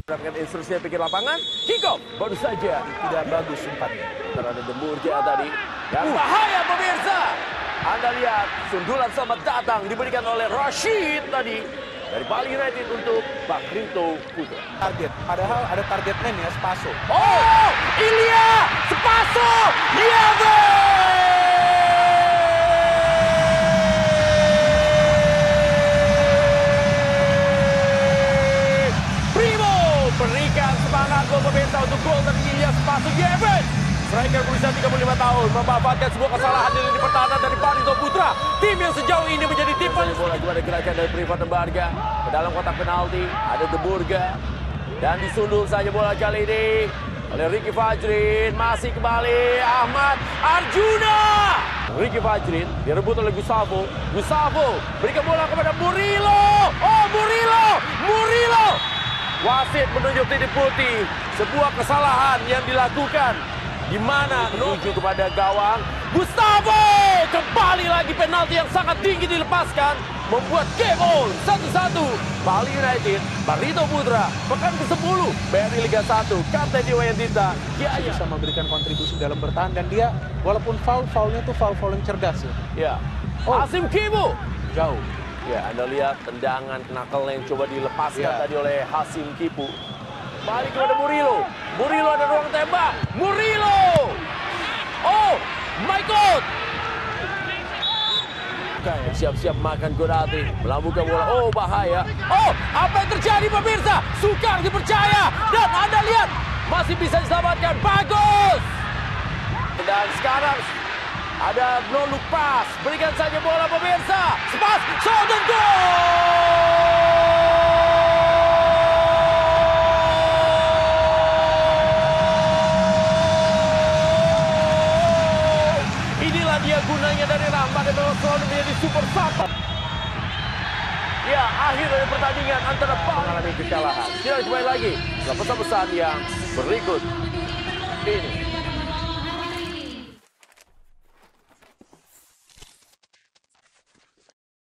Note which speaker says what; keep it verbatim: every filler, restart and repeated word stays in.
Speaker 1: Mendapatkan instruksinya pikir lapangan, kick off baru saja tidak bagus umpannya. Karena ada Demurja tadi yang uh. bahaya pemirsa. Anda lihat sundulan selamat datang diberikan oleh Rashid tadi dari Bali United untuk Barito Putra.
Speaker 2: Target, padahal ada target man ya, Spaso.
Speaker 1: Oh, Ilya Spaso, Yave! Berikan semangat gol pemirsa untuk gol dari Ilya Spaso Yevens. Striker berusia tiga puluh lima tahun memanfaatkan sebuah kesalahan di lini pertahanan dari Barito Putra. Tim yang sejauh ini menjadi tim paling bola juga ada gerakan dari Privat Embarga ke dalam kotak penalti. Ada Demurga dan disundul saja bola kali ini oleh Ricky Fajrin. Masih kembali Ahmad Arjuna. Ricky Fajrin direbut oleh Gustavo. Gustavo berikan bola kepada Murilo. Oh, Murilo, Murilo. Wasit menunjuk titik putih, sebuah kesalahan yang dilakukan di mana menuju kepada gawang. Gustavo kembali lagi, penalti yang sangat tinggi dilepaskan, membuat game on satu satu. Bali United, Barito Putra, pekan ke sepuluh B R I Liga satu, Kapten Dewa Yandita, Kiai
Speaker 2: bisa memberikan kontribusi dalam bertahan dan dia walaupun foul, foulnya tuh foul-foul yang cerdas ya.
Speaker 1: Ya,
Speaker 2: oh.
Speaker 1: Asim Kibu
Speaker 2: jauh.
Speaker 1: Ya, Anda lihat tendangan knuckle yang coba dilepaskan yeah. tadi oleh Hasim Kipu. Balik kepada Murilo. Murilo ada ruang tembak. Murilo. Oh, my God. Siap-siap makan Godati. Melambungkan bola. Oh, bahaya. Oh, apa yang terjadi pemirsa? Sukar dipercaya. Dan Anda lihat, masih bisa diselamatkan. Bagus. Dan sekarang ada no look pass, berikan saja bola pemirsa. Spas, shot dan gol! Inilah dia gunanya dari Rahmat yang memang selalu menjadi super sub. Ya, akhir dari pertandingan antara Bali mengalami kekalahan. Tidak kembali lagi setelah pesan-pesan yang berikut ini.